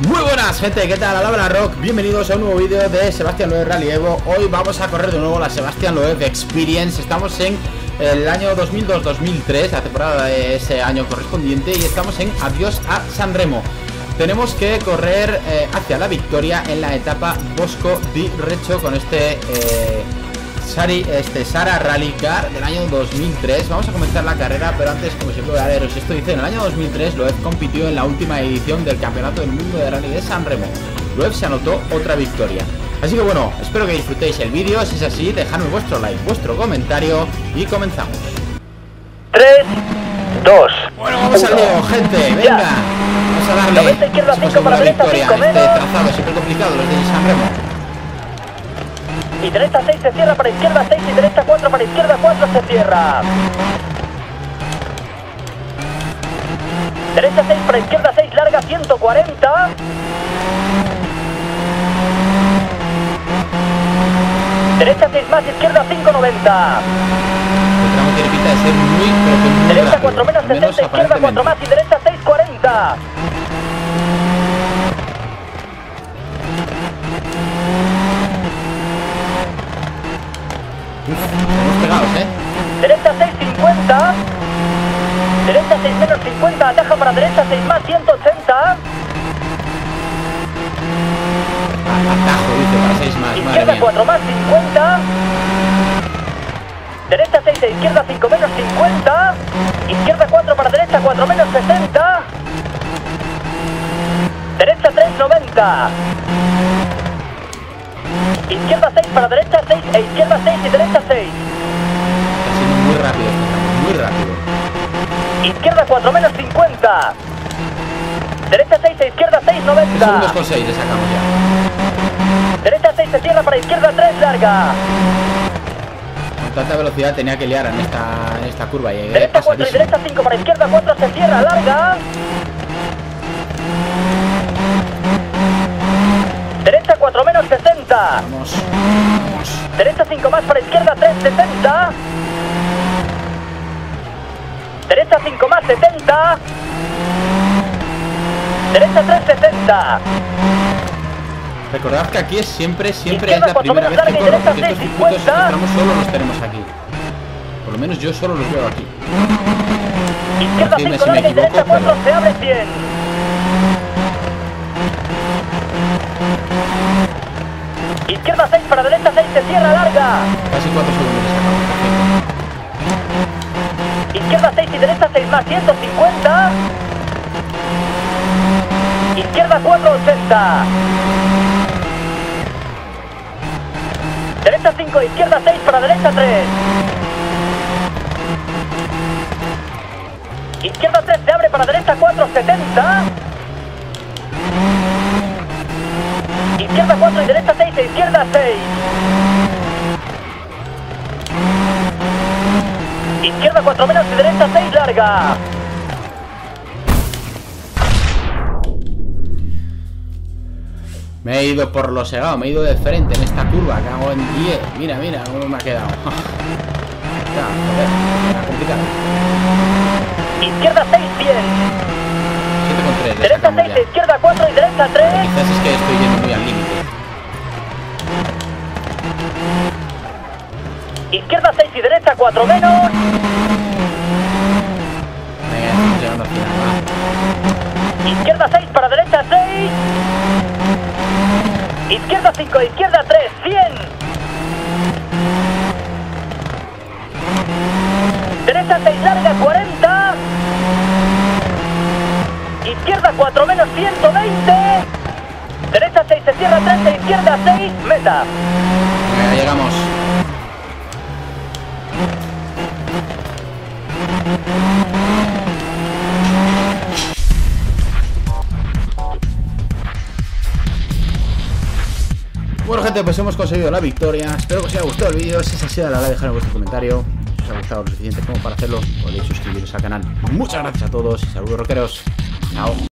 Muy buenas gente, ¿qué tal? Hola Rock, bienvenidos a un nuevo vídeo de Sebastián Loeb Rally Evo. Hoy vamos a correr de nuevo la Sebastián Loeb Experience. Estamos en el año 2002-2003, la temporada de ese año correspondiente, y estamos en Adiós a San Remo. Tenemos que correr hacia la victoria en la etapa Bosco di Reccio con este Sara Rally Car del año 2003. Vamos a comenzar la carrera, pero antes, como siempre, voy a leeros esto. Dice: en el año 2003 Loeb compitió en la última edición del Campeonato del Mundo de Rally de San Remo. Loeb se anotó otra victoria. Así que bueno, espero que disfrutéis el vídeo. Si es así, dejadme vuestro like, vuestro comentario y comenzamos. 3, 2. Bueno, vamos al lío, gente. Venga, vamos a darle. Izquierda 5 para la derecha victoria. 5 Este menos. trazado es siempre complicado, los de San Remo. Y derecha 6 se cierra para izquierda 6 y derecha 4 para izquierda 4 se cierra. Derecha 6 para izquierda 6 larga 140. Derecha 6 más izquierda 590. El tramo tiene pinta de ser muy, pero que muy Derecha rápido, 4 menos al menos 60, izquierda 4 más y derecha 640. Estamos pegados, Derecha 650. Derecha 6 menos 50, ataja para derecha 6 más 180. Atajo, dice, para 6 más, madre Izquierda mía. 4 más 50. Derecha 6 e izquierda 5 menos 50. Izquierda 4 para derecha 4 menos 60. Derecha 3 90. Izquierda 6 para derecha 6 e izquierda 6 y derecha 6. Está siendo muy rápido este tramo, muy rápido. Izquierda 4 menos 50. Derecha 6 e izquierda 6 3 90. segundos con 6 le sacamos ya. Derecha 6 se cierra para izquierda 3 larga. Con tanta velocidad tenía que liar en esta curva. Llegué Derecha 4 y pasadísimo. derecha 5 para izquierda 4 se cierra larga. Derecha 4 menos 60. Vamos, vamos. Derecha 5 más para izquierda 3 70. Derecha 5 más 70. Derecha 3 60. Recordad que aquí es siempre es Izquierda, la 4 primera vez menos que larga y corro, derecha porque estos 6, circuitos, 50. estos tramos solo los tenemos aquí. Por lo menos yo solo los veo aquí. Izquierda Dime 5 si me larga y equivoco, derecha 4 pero- se abre 100. Izquierda 6 para derecha 6 se cierra larga. Casi 4 segundos le sacamos, perfecto. Izquierda 6 y derecha 6 más 150. Izquierda 4 80. Derecha 5, izquierda 6 para derecha 3. Izquierda 3 se abre para derecha 4 70. Izquierda 4 y derecha 6 e izquierda 6. Izquierda 4 menos y derecha 6 larga. Me he ido por lo segado, me he ido de frente en esta curva. Cago en 10. Mira, mira cómo me ha quedado. Ya, joder, era complicado. Izquierda 6 100. 7,3 le Derecha sacamos 6 ya. e izquierda 4 y derecha 3. Quizás es que estoy yendo muy al límite. Izquierda 6 y derecha 4 menos. Venga, estamos llegando al final, va. Izquierda 6 para derecha 6. Izquierda 5, izquierda 3, 100. Derecha 6 larga 40. Izquierda 4 menos 120. Derecha 6 se cierra 30, izquierda 6, meta. Venga, llegamos. Bueno gente, pues hemos conseguido la victoria. Espero que os haya gustado el vídeo. Si es así, dale a like, dejadme vuestro comentario. Si os ha gustado lo suficiente como para hacerlo, podéis suscribiros al canal. Muchas gracias a todos y saludos rockeros. Chao.